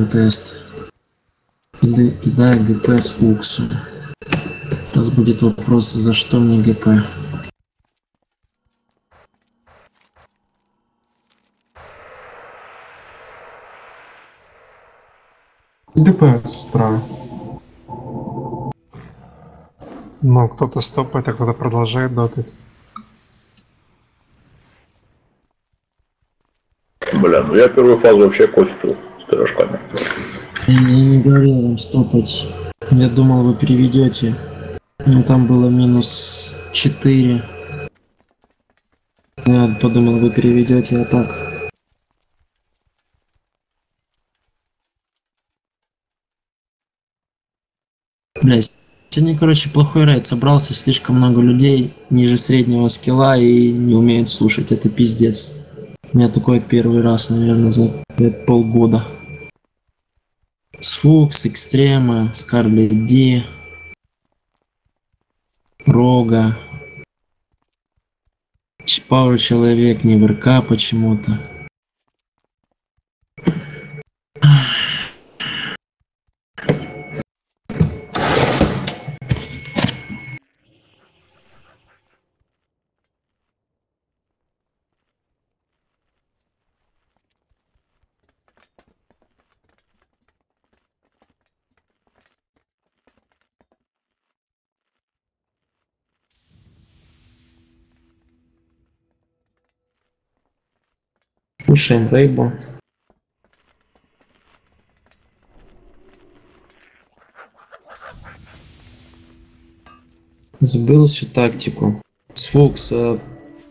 тест. Кидаю ГП с Фуксу. Сейчас будет вопрос, за что мне ГП. ГП сестра. Но кто-то стопает, а кто-то продолжает дотать. Бля, ну я первую фазу вообще кофе пил с пирожками. Я не говорил вам стопать. Я думал, вы переведете. Но там было минус 4. Я подумал, вы переведете, а так. Блять. Сегодня, короче, плохой рейд. Собрался слишком много людей ниже среднего скилла и не умеют слушать. Это пиздец. У меня такой первый раз, наверное, за полгода. С Фукс, Экстрема, Скарлетт Ди, Рога, Пауэр Человек, не в РК почему-то. Кушаем рыбу. Забыл всю тактику. С Фокса.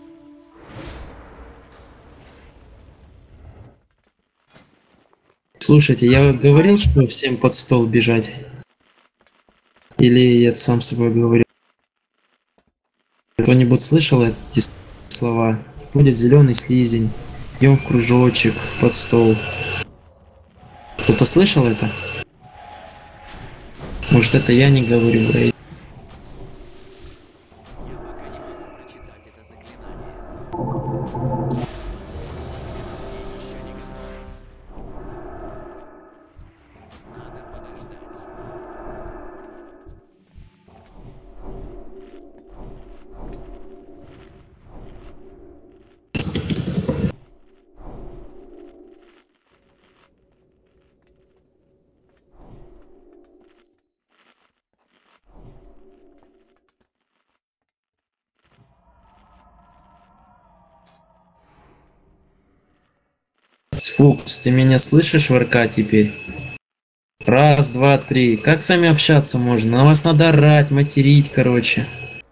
Слушайте, я говорил, что всем под стол бежать? Или я сам с собой говорю? Кто-нибудь слышал эти слова? Будет зеленый слизень. Идем в кружочек, под стол. Кто-то слышал это? Может, это я не говорю, Рэй? Фукс, ты меня слышишь в РК теперь? Раз, два, три. Как с вами общаться можно? На вас надо орать, материть, короче.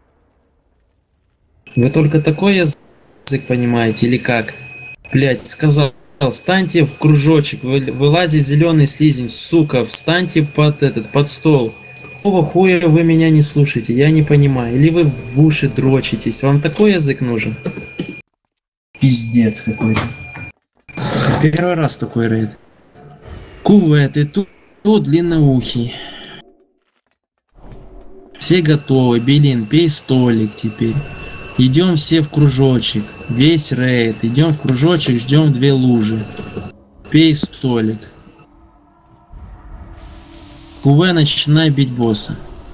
Вы только такой язык понимаете или как? Блять, сказал, встаньте в кружочек, вылазит зеленый слизень, сука, встаньте под стол. Какого хуя вы меня не слушаете? Я не понимаю. Или вы в уши дрочитесь? Вам такой язык нужен? Пиздец какой-то. Сука, первый раз такой рейд. Куве, ты тут длинноухий. Все готовы. Белин, пей столик теперь. Идем все в кружочек. Весь рейд. Идем в кружочек, ждем 2 лужи. Пей столик. Куве, начинай бить босса.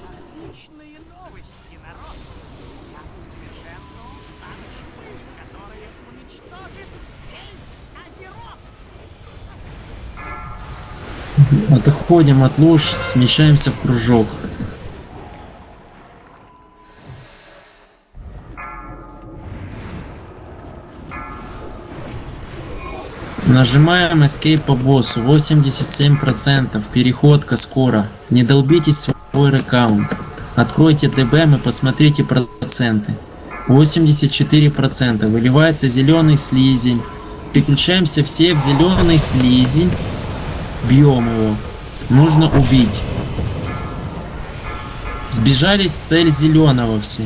Отходим от луж, смещаемся в кружок. Нажимаем Escape по боссу. 87%. Переходка скоро. Не долбитесь в свой аккаунт. Откройте ДБМ и посмотрите проценты. 84%. Выливается зеленый слизень. Переключаемся все в зеленый слизень. Бьем его. Нужно убить. Сбежались в цель зеленого все.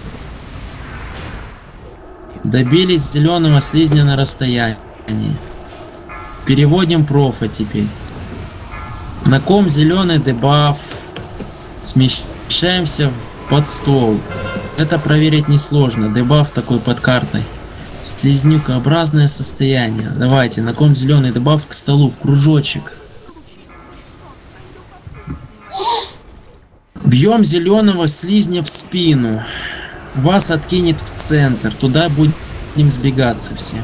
Добились зеленого слизня на расстоянии. Переводим профа теперь. На ком зеленый дебаф. Смещаемся под стол. Это проверить несложно. Дебаф такой под картой. Слизнюкообразное состояние. Давайте, на ком зеленый дебаф к столу в кружочек. Бьем зеленого слизня в спину. Вас откинет в центр. Туда будем сбегаться все.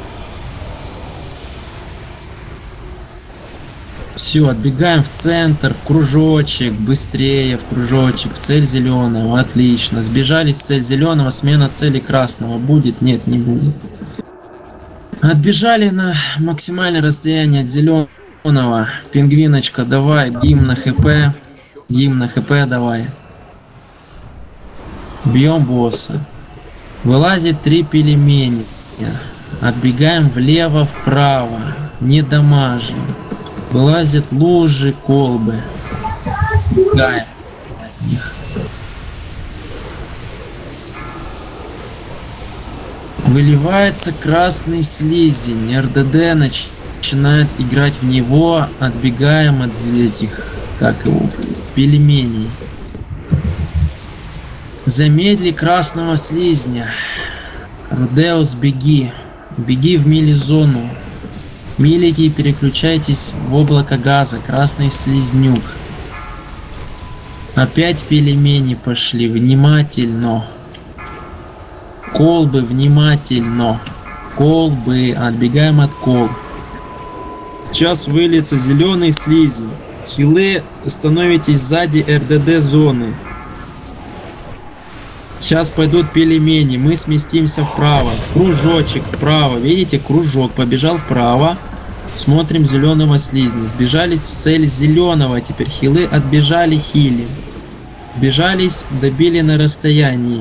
Все, отбегаем в центр, в кружочек, быстрее, в кружочек, в цель зеленого. Отлично. Сбежались в цель зеленого, смена цели красного. Будет? Нет, не будет. Отбежали на максимальное расстояние от зеленого. Пингвиночка, давай, гимн на хп. Гимн на хп давай. Бьем босса. Вылазит 3 пельмени. Отбегаем влево, вправо. Не дамажим. Вылазят лужи, колбы. Бегаем. Выливается красный слизень. РДД начинает играть в него. Отбегаем от этих, как его, пельменей. Замедли красного слизня. Рудеус, беги. Беги в мили-зону. Милики, переключайтесь в облако газа. Красный слизнюк. Опять пельмени пошли. Внимательно. Колбы, внимательно. Колбы. Отбегаем от колб. Сейчас выльется зеленый слизень. Хилы, становитесь сзади РДД зоны. Сейчас пойдут пельмени. Мы сместимся вправо. Кружочек вправо. Видите, кружок побежал вправо. Смотрим зеленого слизня. Сбежались в цель зеленого. Теперь хилы отбежали, хили. Бежались, добили на расстоянии.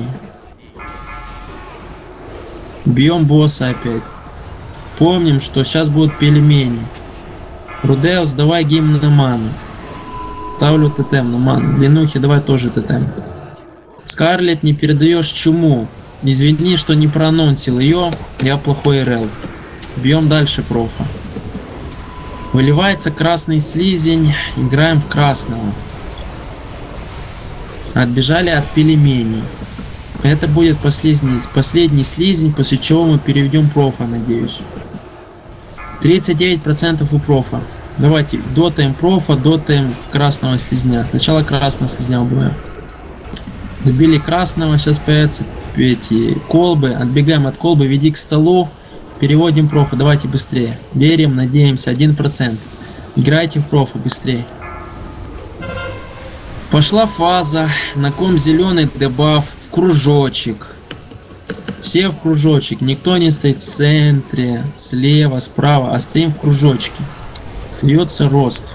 Бьем босса опять. Помним, что сейчас будут пельмени. Рудеус, давай гимн на ману. Ставлю тотем на ману. Длинухи, давай тоже тотем. Скарлетт, не передаешь чуму. Извини, что не проанонсил ее. Я плохой РЛ. Бьем дальше профа. Выливается красный слизень. Играем в красного. Отбежали от пельменей. Это будет последний слизень, после чего мы переведем профа, надеюсь. 39% у профа. Давайте дотаем профа, дотаем красного слизня. Сначала красного слизня убиваем. Добили красного, сейчас появятся эти колбы. Отбегаем от колбы, веди к столу. Переводим профа, давайте быстрее. Верим, надеемся, 1%. Играйте в профа быстрее. Пошла фаза. На ком зеленый дебаф в кружочек. Все в кружочек. Никто не стоит в центре, слева, справа, а стоим в кружочке. Льется рост.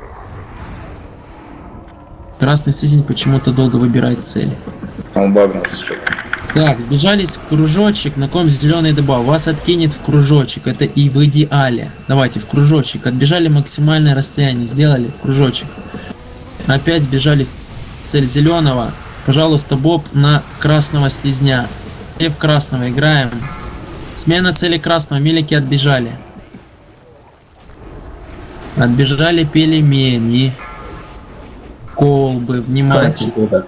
Красный слизень почему-то долго выбирает цель. Он багнулся сейчас. Так, сбежались в кружочек, на ком зеленый дебаф. Вас откинет в кружочек. Это и в идеале. Давайте в кружочек. Отбежали максимальное расстояние. Сделали в кружочек. Опять сбежали в цель зеленого. Пожалуйста, Боб на красного слизня. И в красного играем. Смена цели красного. Милики отбежали. Отбежали пельмени. Колбы, внимательно.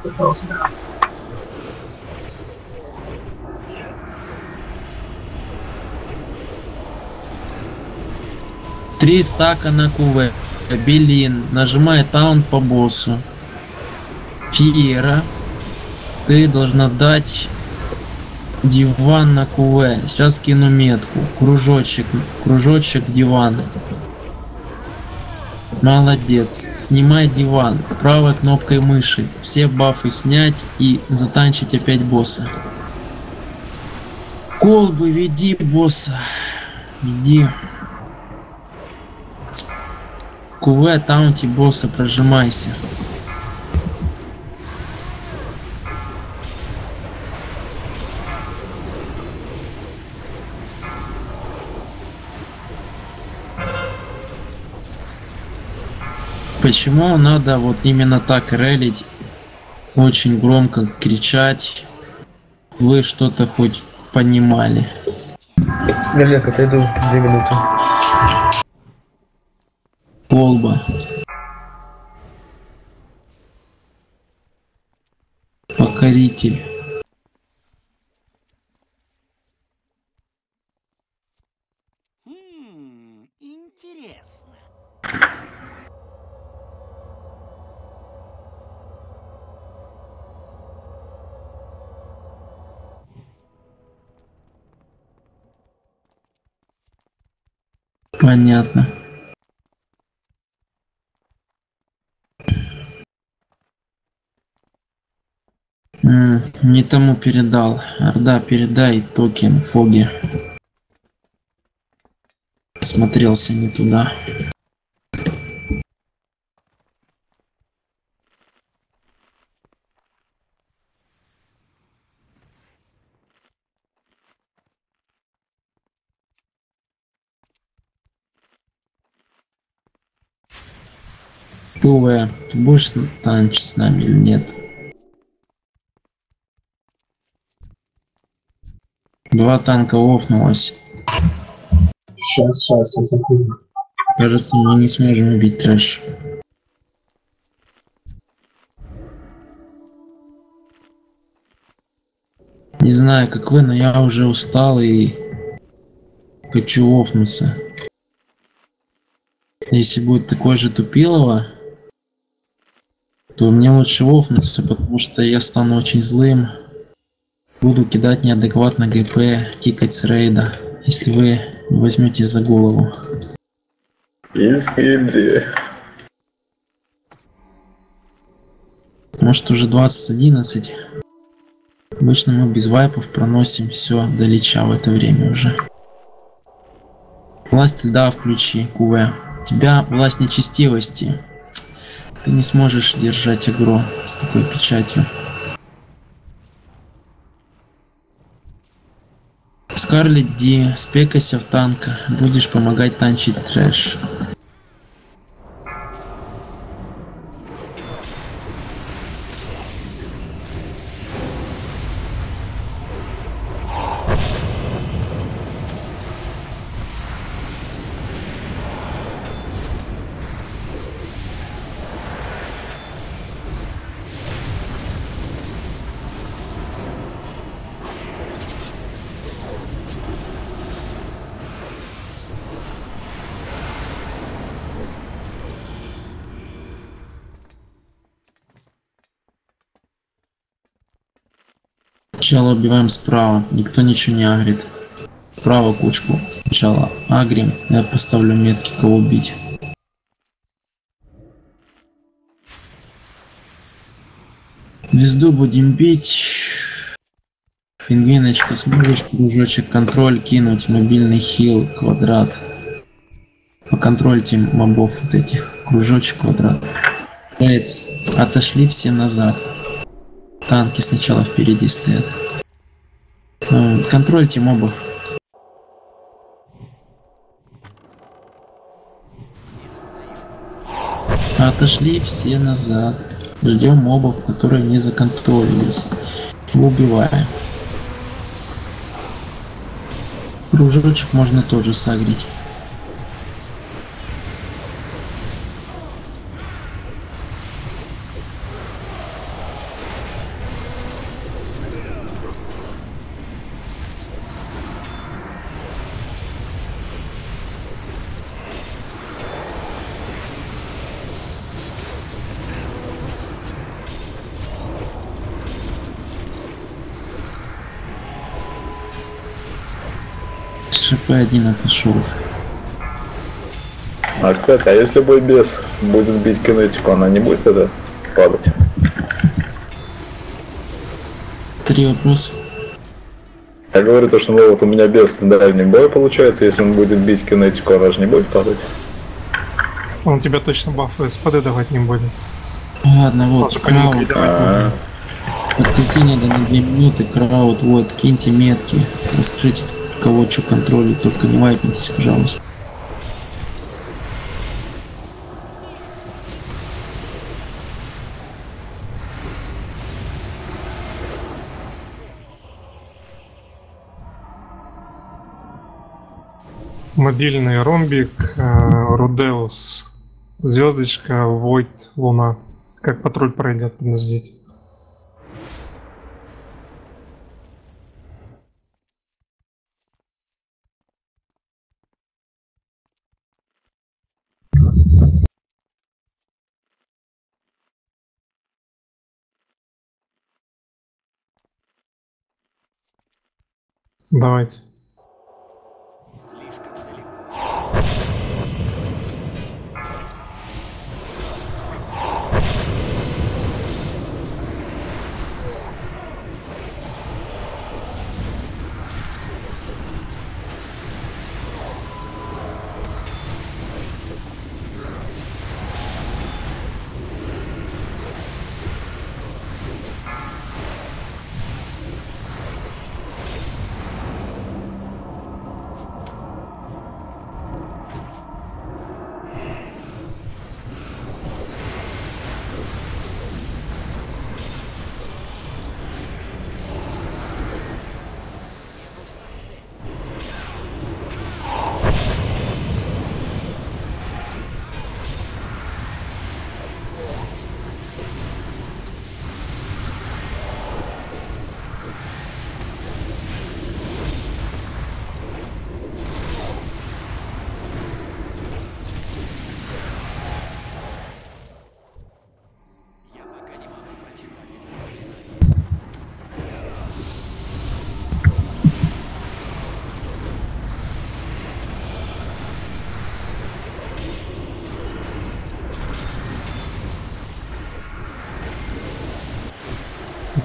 3 стака на КВ. Белин. Нажимай таунт по боссу. Фиера. Ты должна дать диван на КВ. Сейчас кину метку. Кружочек. Кружочек, диван. Молодец. Снимай диван. Правой кнопкой мыши. Все бафы снять и затанчить опять босса. Колбы, веди босса. Веди. КВ, таунти босса, прожимайся. Почему надо вот именно так релить, очень громко кричать? Вы что-то хоть понимали? Нет, отойду 2 минуты. Колба. Покоритель. Интересно. Понятно. Не тому передал. Орда, передай токен Фоги. Смотрелся не туда. ТВ, ты будешь танчить с нами или нет? Два танка офнулось. Сейчас, я закурю. Кажется, мы не сможем убить трэш. Не знаю, как вы, но я уже устал и хочу офнуться. Если будет такое же тупилово, то мне лучше офнуться, потому что я стану очень злым. Буду кидать неадекватно ГП, кикать с рейда, если вы возьмете за голову. Из гильдии. Может уже 20:11. Обычно мы без вайпов проносим все до лича в это время уже. Власть льда включи, КВ. У тебя власть нечестивости. Ты не сможешь держать агро с такой печатью. Скарлетт Ди, спекайся в танка. Будешь помогать танчить трэш. Сначала убиваем справа, никто ничего не агрит. Справа кучку сначала агрим, я поставлю метки, кого убить. Звезду будем бить. Пингвиночка, сможешь кружочек контроль кинуть, мобильный хил, квадрат. Поконтрольте мобов вот этих, кружочек, квадрат. Отошли все назад. Танки сначала впереди стоят. Контрольте мобов. Отошли все назад. Ждем мобов, которые не законтролились. Убиваем. Кружочек можно тоже сагрить. ШП-1 отошел. А, кстати, а если бой бес будет бить кинетику, она не будет это падать? 3 вопроса. Я говорю то, что ну, вот у меня без дальний бой получается, если он будет бить кинетику, она же не будет падать. Он тебя точно бафы СПД давать не будет. Ладно, вот, Тоже по нему краут. кидать. Подойти надо на 2 минуты, краут, вот, киньте метки. Расскажите, кого что контролит, только не вайпнитесь, пожалуйста. Мобильный ромбик, Рудеус, звездочка, Войт, Луна. Как патруль пройдет, подождите. Давайте.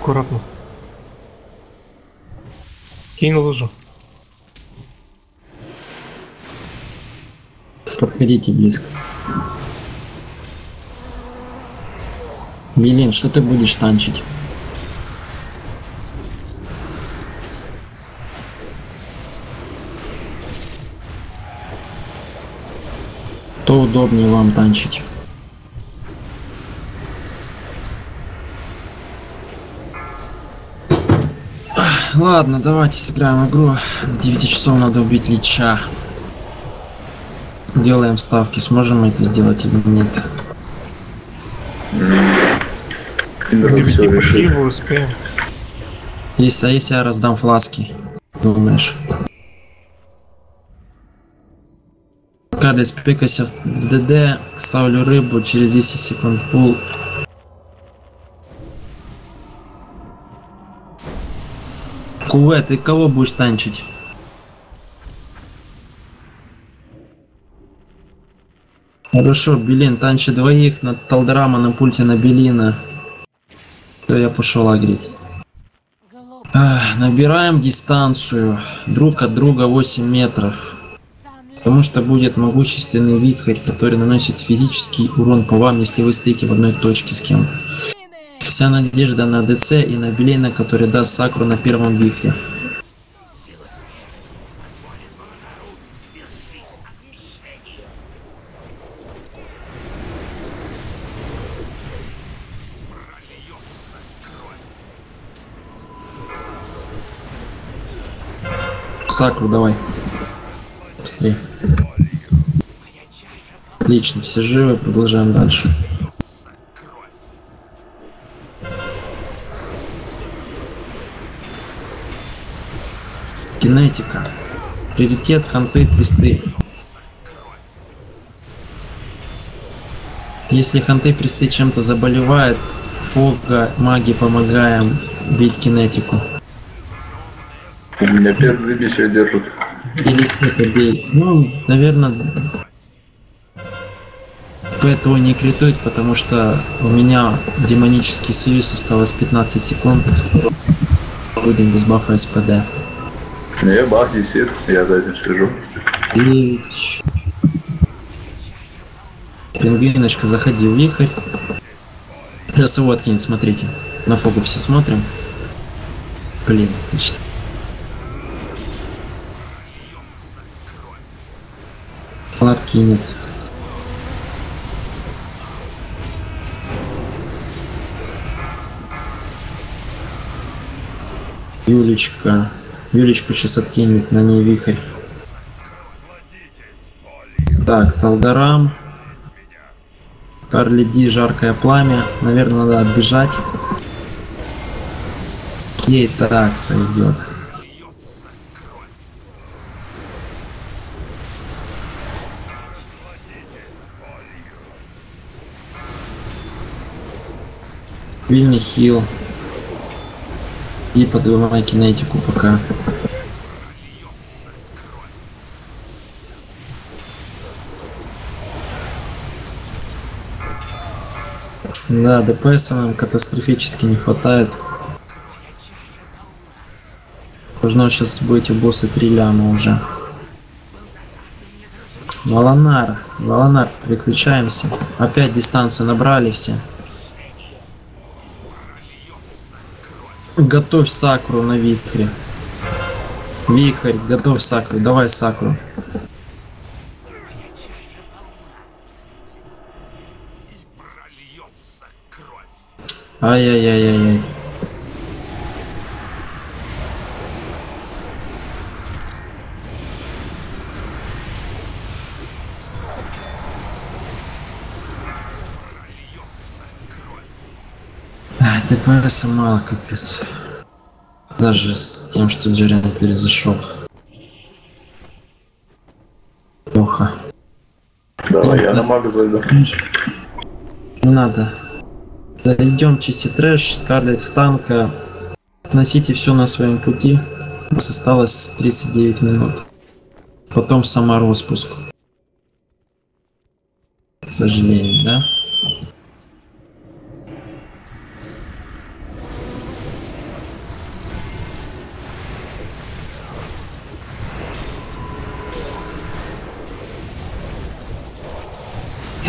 Аккуратно. Кинь лужу. Подходите близко. Милин, что ты будешь танчить? Что удобнее вам танчить? Ладно, давайте сыграем игру. До 9 часов надо убить Лича. Делаем ставки. Сможем мы это сделать или нет? До 9 по Киеву успеем. А если я раздам фласки? Думаешь? Карлис, спекайся в ДД. Ставлю рыбу. Через 10 секунд пул. Куве, ты кого будешь танчить? Хорошо, Белин, танчи двоих, на Талдерама на пульте на Белина. То я пошел агрить. Набираем дистанцию друг от друга 8 метров. Потому что будет могущественный вихрь, который наносит физический урон по вам, если вы стоите в одной точке с кем-то. Вся надежда на ДЦ и на Белина, который даст сакру на первом вихре. Сакру давай. Быстрее. Отлично, все живы, продолжаем дальше. Кинетика. Приоритет, ханты, присты. Если ханты, присты чем-то заболевают, фога, маги помогаем бить кинетику. У меня 5 забища держат. Или света бей. Ну, наверное, поэтому не критует, потому что у меня демонический союз осталось 15 секунд. Будем без бафа СПД. Не, бах висит, я за этим слежу. И... Пингвиночка, заходи в вихрь. Сейчас его откинет, смотрите. На фогу все смотрим. Блин, отлично. Флаг кинет. Юлечка. Юлечку сейчас откинет, на ней вихрь. Так, Талдарам. Карли Ди, жаркое пламя. Наверное, надо отбежать. Ей такса идет. Вильни хил. Иди подвимай кинетику пока. Да, ДПС нам катастрофически не хватает. Должно сейчас быть у босса 3 ляма уже. Валанар, переключаемся. Опять дистанцию набрали все. Готовь сакру на вихре. Вихрь, готовь сакру. Давай сакру. Ай-яй-яй-яй-яй. ДПС мало, капец. Даже с тем, что Джерен перезашел. Плохо. Давай, я на мага зайду. Не надо. Да, идем чистить трэш, Скарлетт в танка. Носите все на своем пути. У нас осталось 39 минут. Потом самороспуск. К сожалению, да?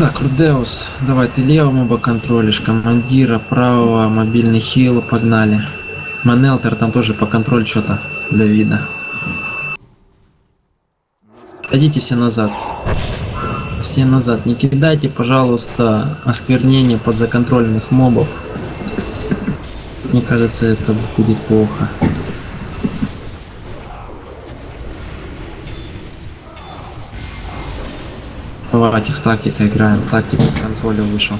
Так, Рудеус, давай ты лево моба контролишь, командира правого, мобильный хил, погнали. Манелтер там тоже по контролю что-то для вида. Идите все назад. Все назад. Не кидайте, пожалуйста, осквернение подзаконтрольных мобов. Мне кажется, это будет плохо. Давайте в тактику играем. Тактика с контроля вышел.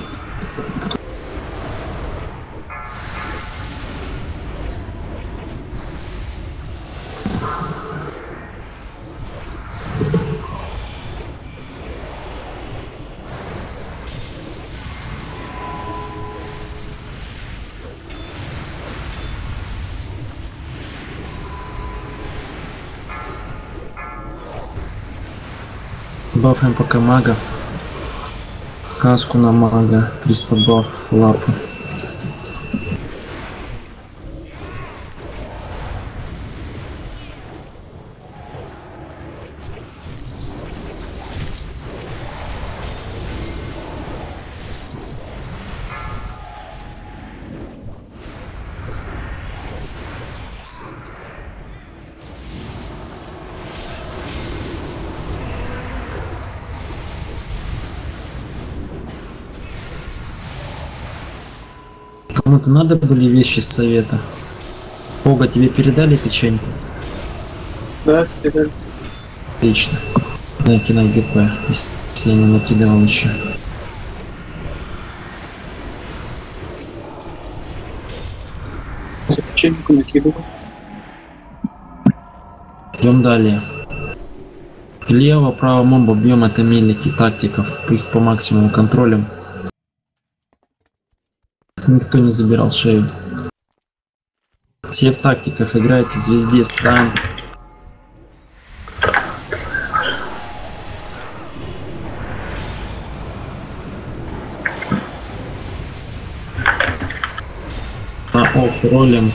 Бафаем пока мага. Каску на мага. 300 баф лапу. Кому-то надо были вещи с совета? Ога, тебе передали печеньку? Да, передали. Отлично. Накинуть ГП, если я не накидывал еще. Печеньку накидывал. Идем далее. Лево, право моба бьем, это милики тактиков, их по максимуму контролем. Никто не забирал шею. Все в тактиках играйте, звезде стан. На офф ролем.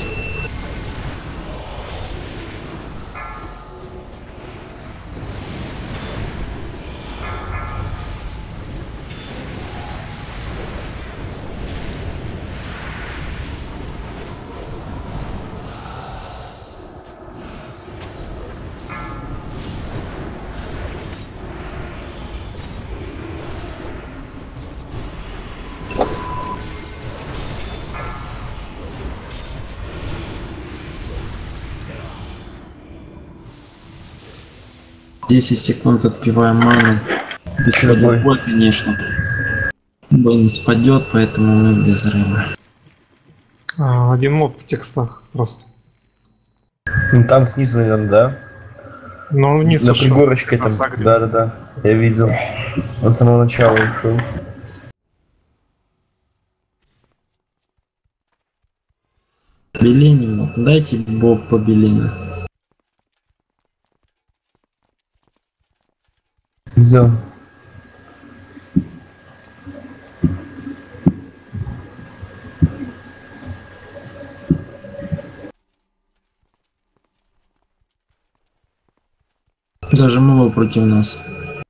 Десять секунд отпиваем ману. Если бой, конечно. Бой не спадет, поэтому мы без взрыва. Один моб в текстах просто. Ну, там снизу, наверное, да? Но вниз На ушел. пригорочке там. Сагре. Да. Я видел. Он с самого начала ушел. Беленину. Дайте боб по Белину. Взял. Даже моба против нас.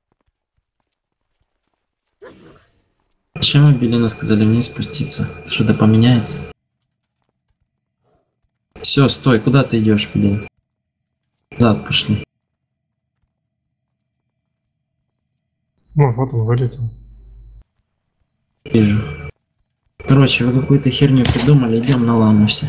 Зачем вы Белина сказали мне спуститься? Что-то поменяется? Все, стой, куда ты идешь, блин? Назад пошли. Ну, вот он вылетел. Вижу. Короче, вы какую-то херню придумали, идем на ламу все.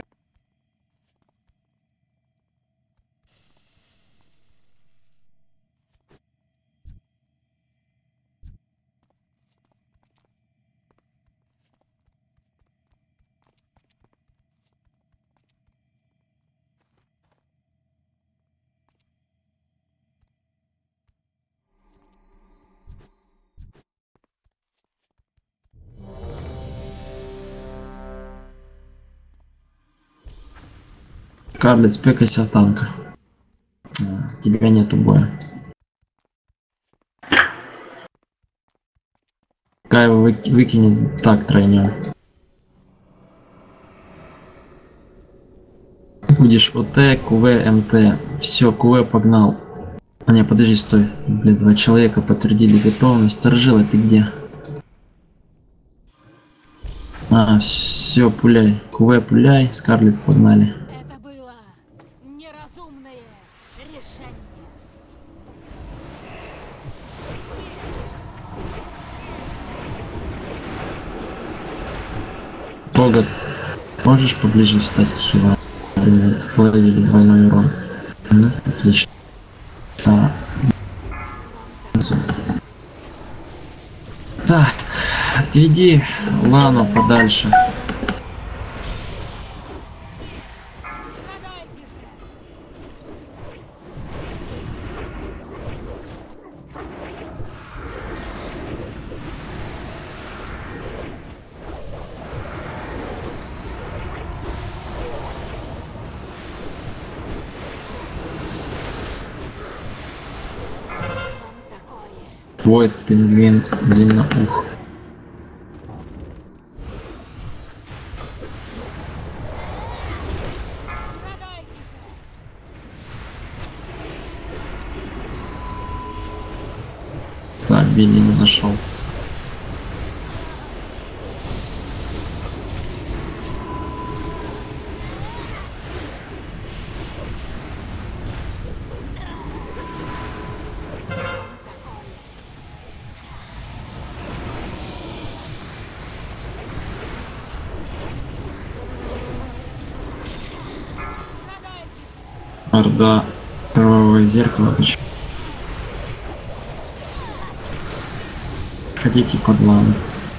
Карлет, спекайся в танка. Тебя нету боя. Кайва выкинет так тройнем. Будешь ОТ, КВ, МТ. Все, КВ погнал. А не, подожди, стой. Блин, 2 человека подтвердили готовность. Сторожила, ты где? А, все, пуляй. КВ пуляй, Скарлетт погнали. Это было неразумное решение. Бога, можешь поближе встать к хилу? Ловили двойной урон. Отлично. Так, отведи Лану подальше. Страдайте же! Такое. Твой пингвин длинноух. Страдайте же! Так, Билли не зашел. Орда кровавое зеркало. Хотите под лаву?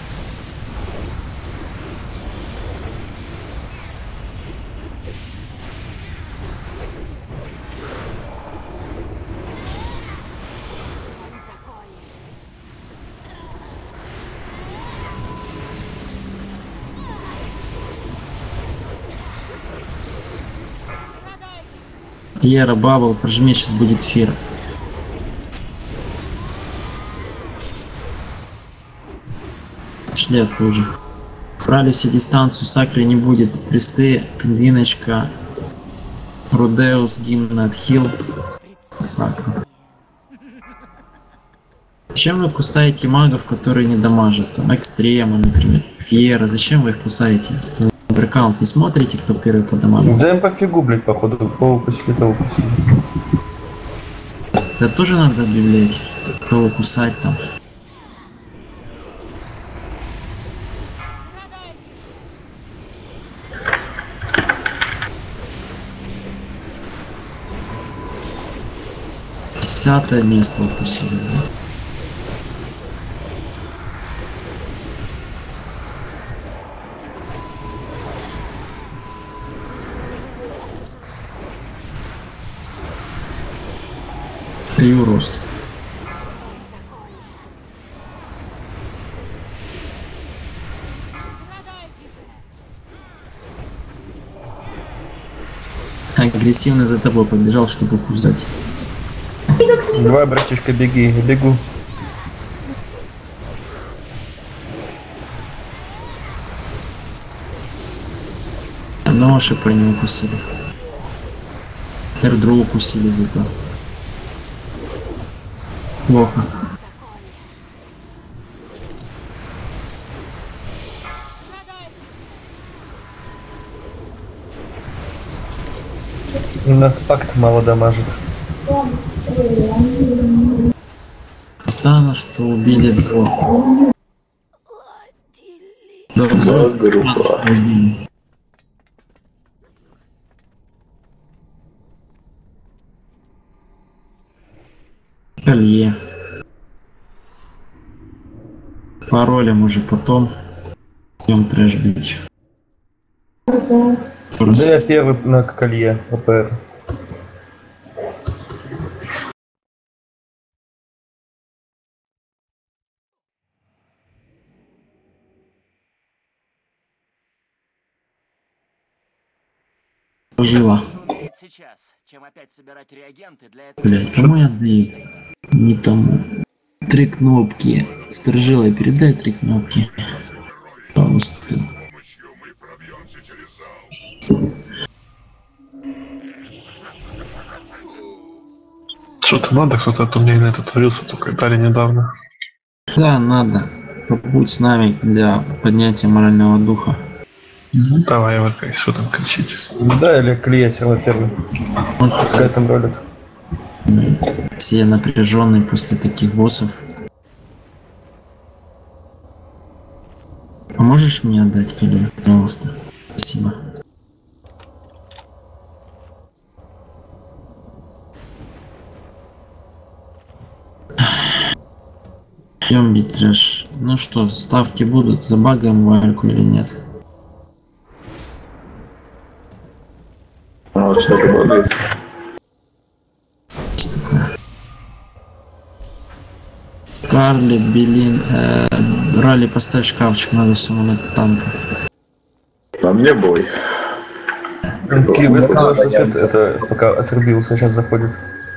Тьера, Бабл, прожми, сейчас будет фир. Шли от лужи. Брали все дистанцию, Сакри не будет. Присты, Пингвиночка, Рудеус, Гимн, Отхил, Сакра. Зачем вы кусаете магов, которые не дамажат? Там Экстрема, например, Фьера. Зачем вы их кусаете? Брекаунт не смотрите, кто первый по дамагу? Да им пофигу, блядь, походу. Кого укусили, того укусили. Это тоже надо объявлять, кого кусать там. Десятое место укусили. Да? Даю рост. Агрессивно за тобой побежал, чтобы кусать. Давай, братишка, беги, я бегу. Ноши по нему укусили. Эрдру укусили за это. Плохо. У нас пакт мало дамажит. Странно, что убили двух. Да, Да, группа. Колье. Паролем уже потом. Идем трэш бить. Да я первый на колье, АПР. Жила. Сейчас, чем опять собирать реагенты для этого. Блять, кому я отдаю? Не тому. 3 кнопки. Сторожила, передай 3 кнопки. Пожалуйста. Что-то надо, кто-то от меня на это творился, только Италия недавно. Да, надо. Побудь с нами для поднятия морального духа. Давай, ВК, что там кричите? Да, или Клея все равно первый. Пускай там ролит. Все напряженные после таких боссов. А можешь мне отдать Клея, пожалуйста? Спасибо. Идем бить трэш. Ну что, ставки будут? Забагаем вальку или нет? А вот что-то будет. Что такое? Карли, Белин, Ралли, поставь шкафчик, надо суммонуть танка. На мне бой. Киев сказал, что это пока отрубился, сейчас заходит.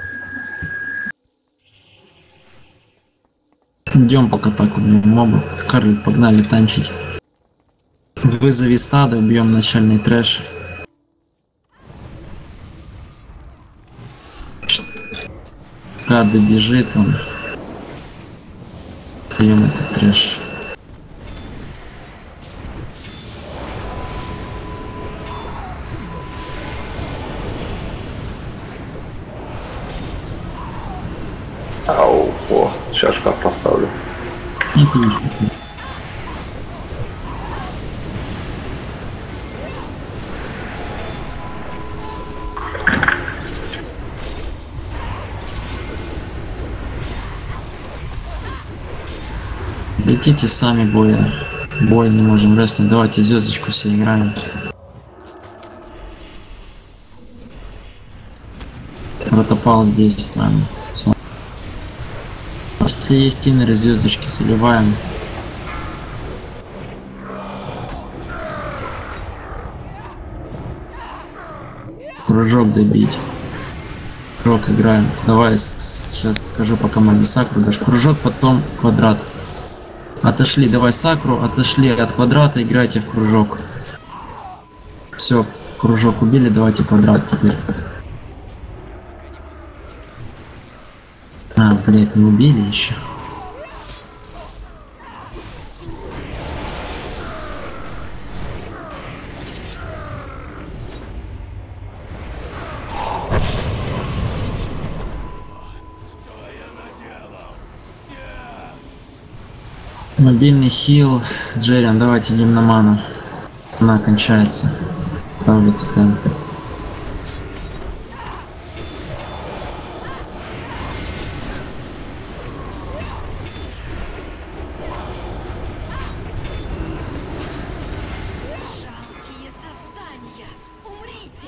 Идем пока так убьем моба. Скарлет, погнали танчить. Вызови стадо, убьем начальный трэш. Пока добежит он. Убьем этот трэш. Ау, о, сейчас шкаф поставлю. Отлично. Летите сами боя. Бой не можем рестлить. Давайте звездочку все играем. Протопал здесь с нами. Всё. Если есть иннеры, звездочки заливаем. Кружок добить. Кружок играем. Давай сейчас скажу по команде Сакру. Дашь кружок, потом квадрат. Отошли, давай Сакру, отошли от квадрата, играйте в кружок. Все, кружок убили, давайте квадрат теперь. А, блять, не убили еще. Мобильный хил. Джерриан, давайте идем на ману. Она кончается. Ставлю титан. Жалкие создания! Умрите!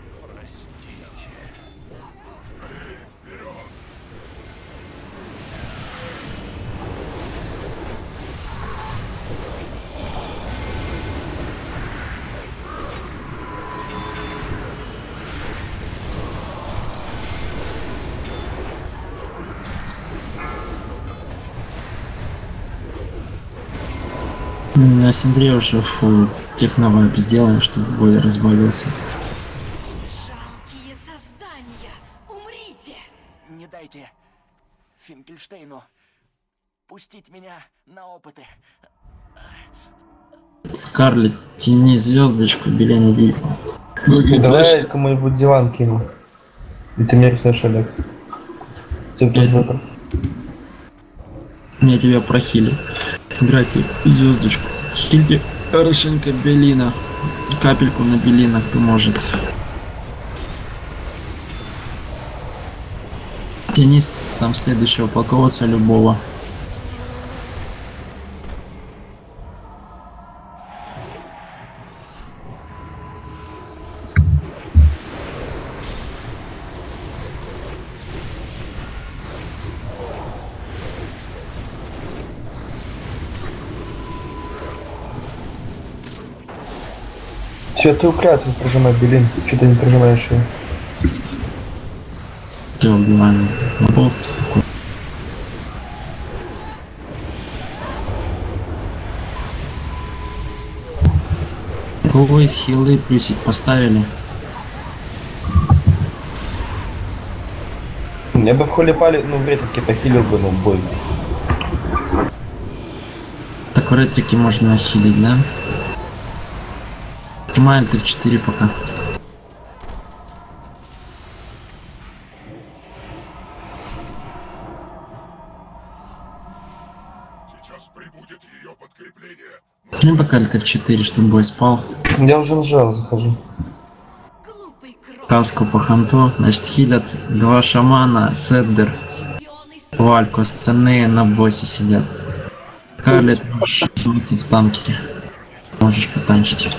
На Синдре уже фул техновайп сделаем, чтобы бой разбавился. Жалкие создания! Умрите! Не дайте Финкельштейну пустить меня на опыты. Скарлет, тяни звездочку, Белен, иди. Давай я кому-нибудь диван кину. И ты мне рисуешь, Олег. Тебе тоже выбор. Я тебя прохилю. Играйте звездочку. Хильте хорошенько Белина. Капельку на Белина, кто может. Тяни там следующего полководца любого. Святую клятву прожимай, Белин. Что ты не прожимаешь ее? Все, убиваем. Бог спокойно. Кого из хилы плюсик поставили? Я бы в холипале, ну, в ретрике похилил бы, ну, бой. Так в ретрике можно хилить, да? Прямая ты в 4 пока. Ну пока альт 4, чтобы бой спал. Я уже нажал, захожу. Глупый крот. Кавску по ханту, значит хилят 2 шамана, Седдер, Вальку, остальные на боссе сидят. Карлет можешь в танке. Можешь потанчить.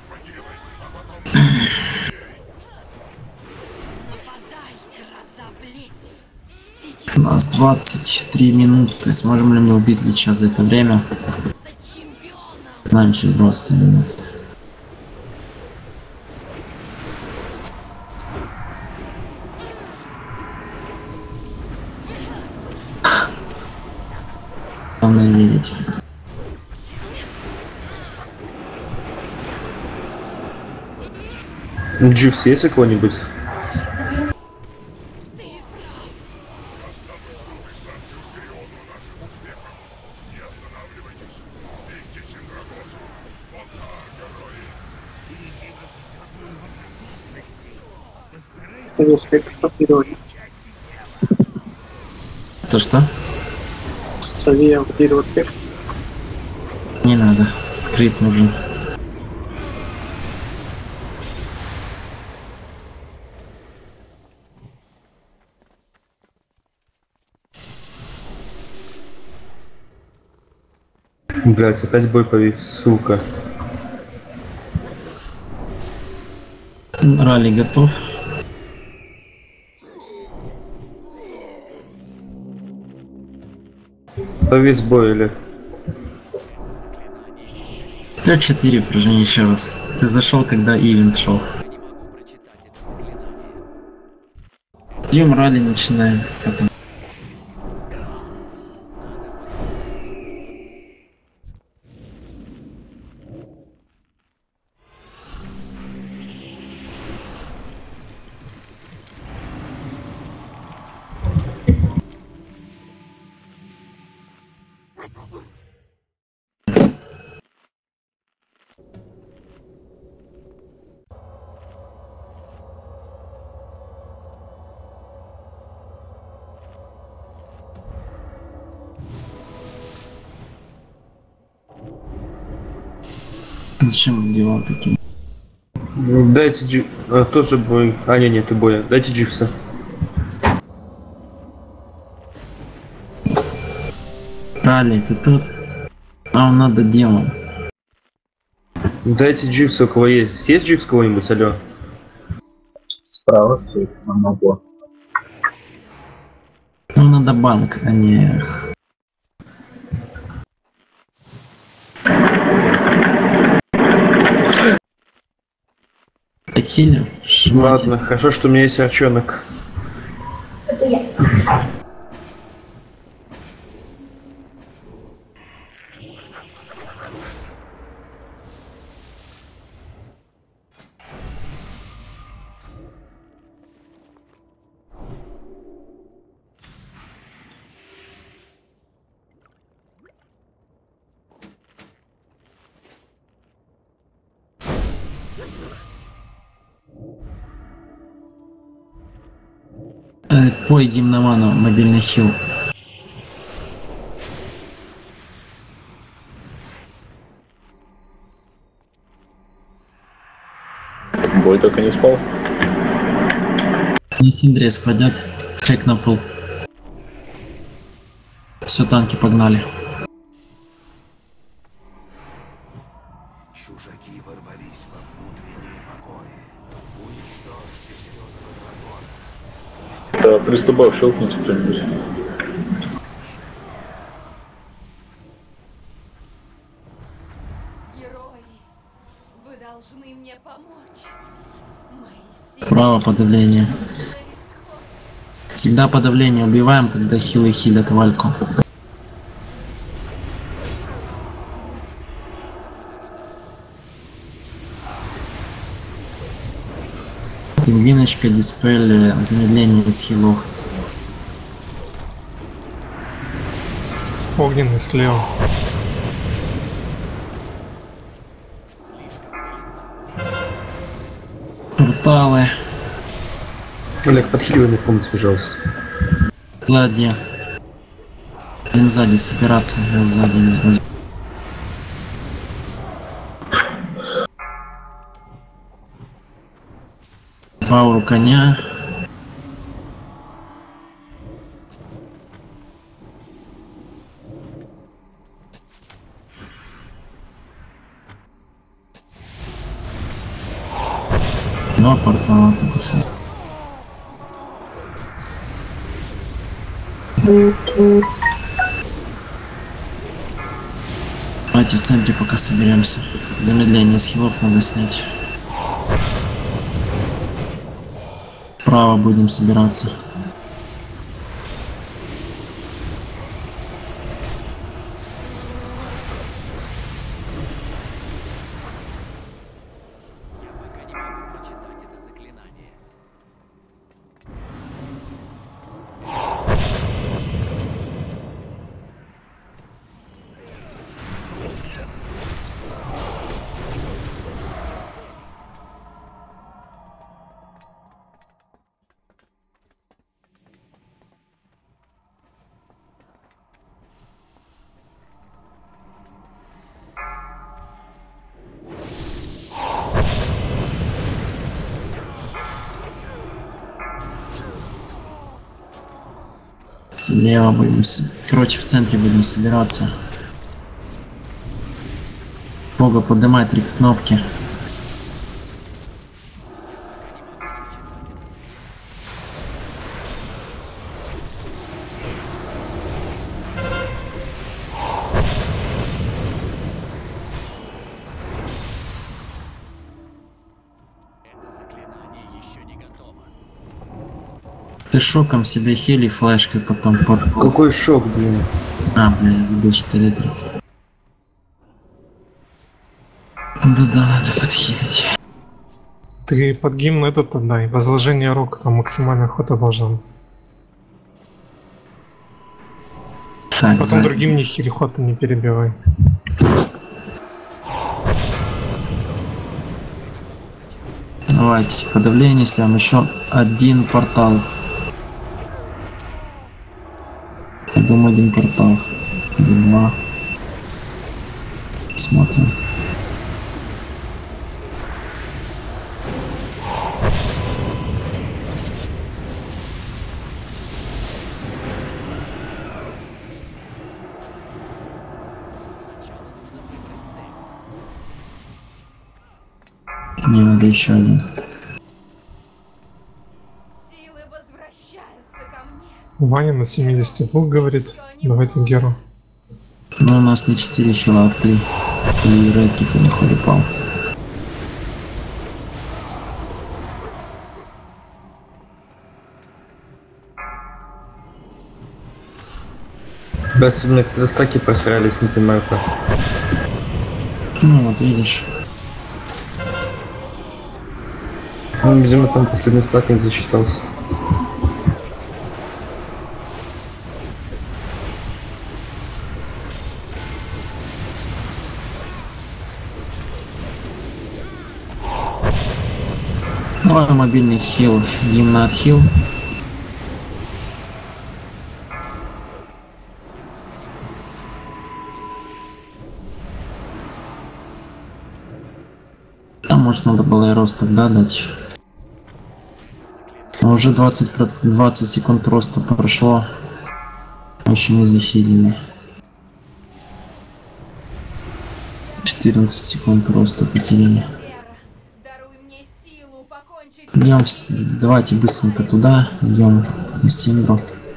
Нападай, гроза плети. Сейчас У нас 23 минуты. Сможем ли мы убить Лича за это время? за чемпиона. Знаем, через 20 минут. Главное видеть. Дживс есть у кого-нибудь? Не успех стопировать. То что? С авиа вперед. Не надо. Крит нужен. Блять, опять бой повис, сука. Ралли готов. Повис бой или... Т4 упражнение еще раз. Ты зашел, когда ивент шел. Идем ралли начинаем. Потом. Зачем делал таким? Дайте Джив... тот же бой... А, не, нет, ты боя. Дайте Дживса. Ралли, ты тут? Нам надо демон. Дайте Дживса, у кого есть. Есть Дживс кого-нибудь, алло? Справа стоит на ногу. Нам надо банк, а не... Хилер? Ладно, хорошо, что у меня есть арчонок. Пой гимноману, мобильный хил. Бой только не спал. Не Синдрес пойдет. Чек на пол. Все, танки погнали. Чужаки ворвались во внутренние покои. Уничтожьте зеленого дракона. Да, приступав, щелкните кто-нибудь. Герои, вы должны мне помочь. Мои силы Право подавление. на исход. Всегда подавление убиваем, когда хилы хилят Вальку. Пингвиночка, диспель, замедление из хилов. Огненный слева. Порталы. Олег, подхиливай в комнате, пожалуйста. Сзади. Будем сзади собираться. Я сзади возьму. Ауру коня. Два портала только сам. Давайте в центре пока соберемся. Замедление с хилов надо снять. Вправо будем собираться. Слева будем, короче, в центре будем собираться. Бога, поднимай 3 кнопки. Ты шоком себе хили флешкой потом под... Какой шок, блин. А, бля, я забыл, что ретро. Да-да, надо подхилить. Ты под гимн этот отдай. Возложение рук, там максимальная охота должна быть. Так, Потом другим не хилихота не перебивай. Давайте, подавление, если вам еще один портал. Я думаю, один портал. Один, два. Смотрим. Не надо еще один. Силы возвращаются ко мне. Ваня на 72 говорит. Давайте Геру. Ну, у нас не 4 хила, а 3. И ретрика не хорепал. Да, сегодня когда стаки просрались, не понимаю как. Ну, вот видишь. Ну, видимо, там последний стак не засчитался. Давай мобильный хил, гимн отхил. Там, может, надо было и рост тогда дать. Но уже 20 секунд роста прошло. Еще не захилили. 14 секунд роста потеряли. Даруй мне силу покончить. Идем, давайте быстренько туда. Идем на Синдру.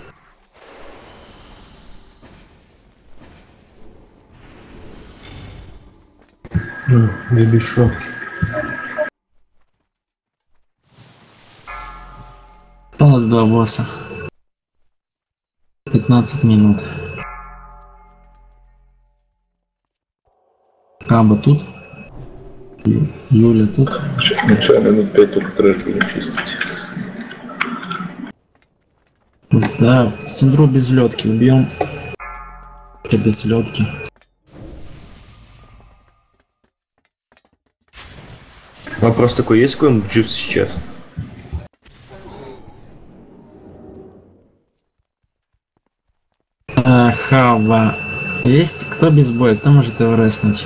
Без шоки. Осталось 2 босса. 15 минут. Каба тут. Юля тут. Сейчас мяча минут 5 только трэш будем чистить. Да, Синдру без лётки убьем. Без лёдки. Вопрос такой, есть какой-нибудь дживс сейчас? Хаба. Есть кто без боя? Кто может его резнуть?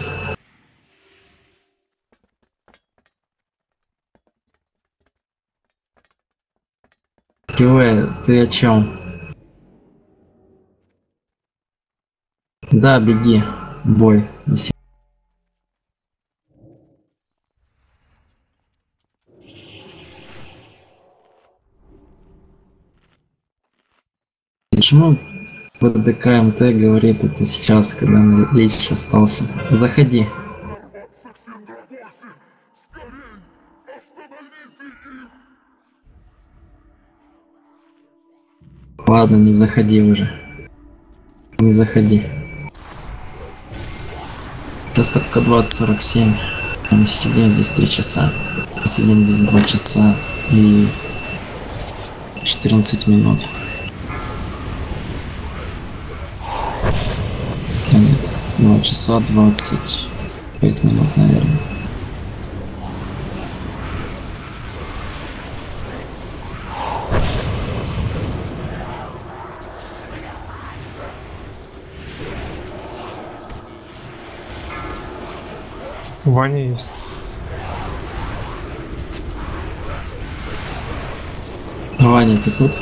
Кивэ, ты о чем? Да, беги. Бой. Неси. Почему ВДК МТ говорит это сейчас, когда Лич остался? Заходи. Ладно, не заходи уже. Не заходи. Сейчас только 20:47. Мы сидим здесь 3 часа. Мы сидим здесь 2 часа и 14 минут. Нет, 2 часа 25 минут, наверное. Ваня есть. Ваня, ты тут?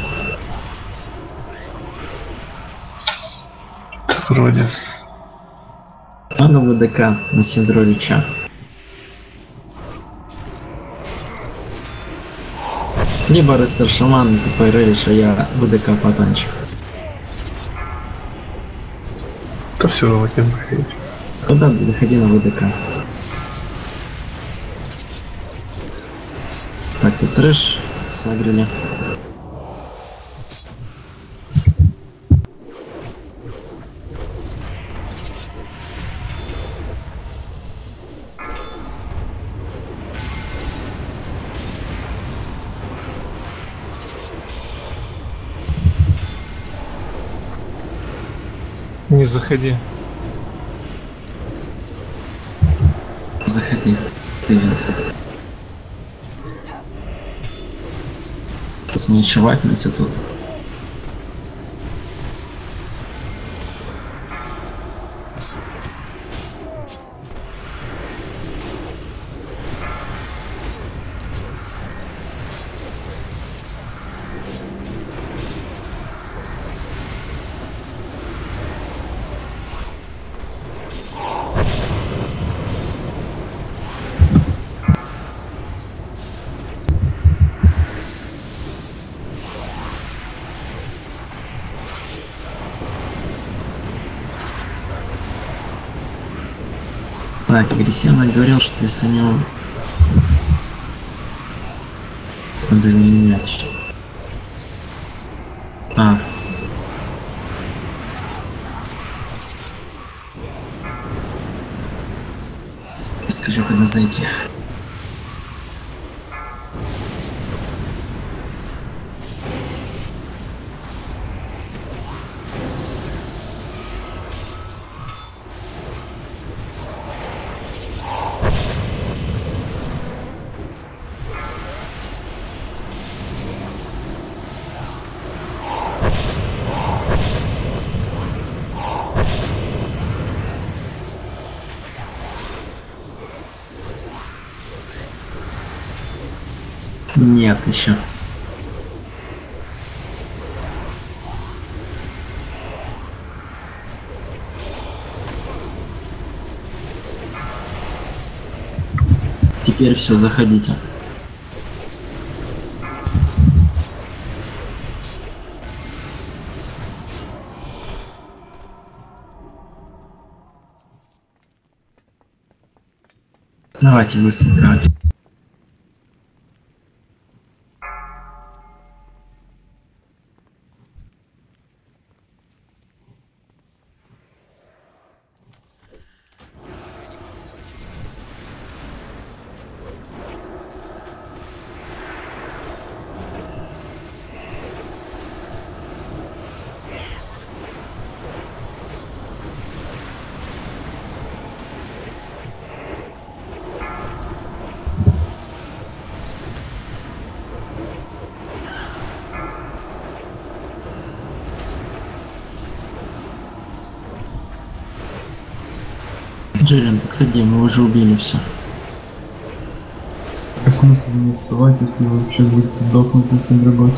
Вроде. Надо ВДК на Сидоровича. Либо Рестер Шаман, ты поиграешь, а я ВДК потанчу. Да все, давайте заходить. Тогда заходи на ВДК. Так, ты трэш согрели. Не заходи. Заходи. Привет. Смеешь вакнуться тут. Так, агрессивно говорил, что если не он, надо его менять. А. Скажи, когда зайти. Нет, еще. Теперь все, заходите. Давайте быстренько. Джерин, подходи, мы уже убили все. А смысл не вставать, если вы вообще будете дохнуть на Сендрагос?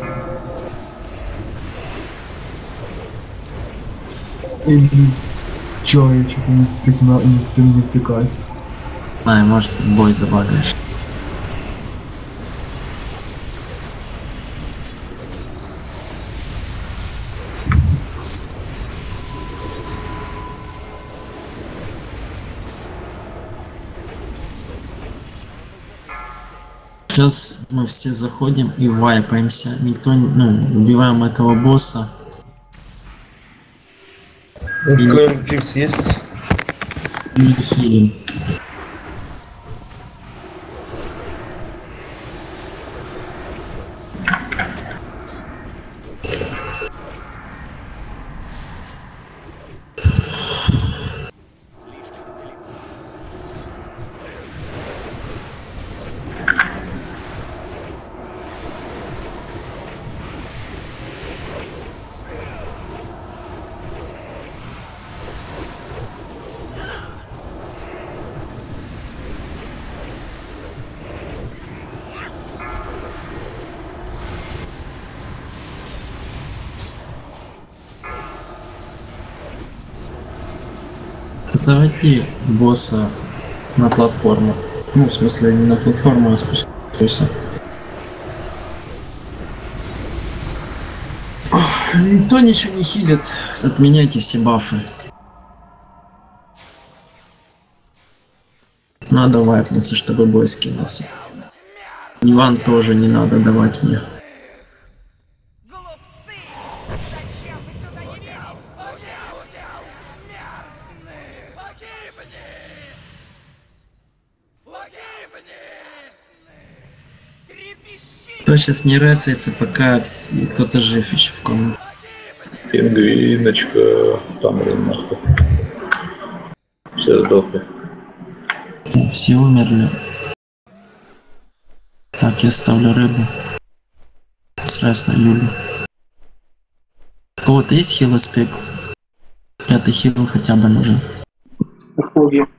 Или чё, я что-то не втыкаюсь. Ай, может, бой забагаешь. Сейчас мы все заходим и вайпаемся. Никто, ну, убиваем этого босса. Клэр Дживс есть? И хилим. Заводи босса на платформу. Ну, в смысле, не на платформу, а спускайся. Никто ничего не хилит. Отменяйте все бафы. Надо вайпнуться, чтобы бой скинулся. Иван тоже не надо давать мне. Глупцы! Зачем вы сюда явились? Кто сейчас не ресается, пока кто-то жив еще в комнате. Пингвиночка, там нахуй. Все сдохли. Все умерли. Так, я ставлю рыбу. Сразу на Юлю. У кого-то есть хил аспект? 5-й хил хотя бы нужен. Услуги.